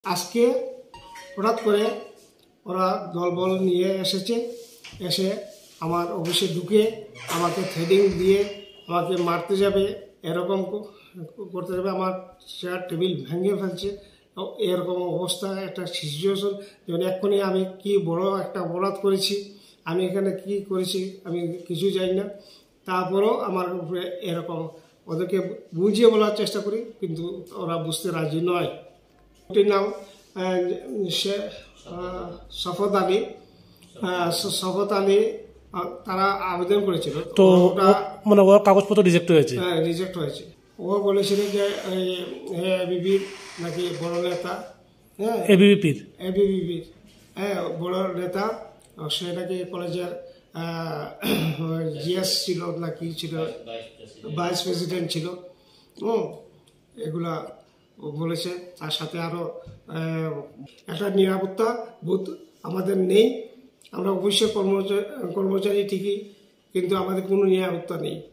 আজকে হঠাৎ করে ওরা দলবল নিয়ে এসে আমার অফিসে ঢুকে আমাকে থ্রেডিং দিয়ে আমাকে মারতে যাবে, এরকম করতে যাবে। আমার চেয়ার টেবিল ভেঙে ফেলছে। এরকম অবস্থা, একটা সিচুয়েশন, যেমন এক্ষুনি আমি কি বড় একটা অপরাধ করেছি, আমি এখানে কি করেছি আমি কিছু জানি না। তারপরেও আমার উপরে এরকম, ওদেরকে বুঝিয়ে বলার চেষ্টা করি কিন্তু ওরা বুঝতে রাজি নয়। ওটির নাম শফত আলী। তারা আবেদন করেছিল, তো মানে ওর কাগজপত্র রিজেক্ট হয়েছে। হ্যাঁ, রিজেক্ট হয়েছে। ও বলেছিল যে এবিপির নাকি বড় নেতা, হ্যাঁ এবিপির হ্যাঁ বড় নেতা, সে নাকি কলেজের জিএস ছিল না কি ছিল, ভাইস প্রেসিডেন্ট ছিল। এগুলা বলেছে। তার সাথে আরো একটা নিরাপত্তা বোধ আমাদের নেই। আমরা অবশ্যই কর্মচারী ঠিকই, কিন্তু আমাদের কোনো নিরাপত্তা নেই।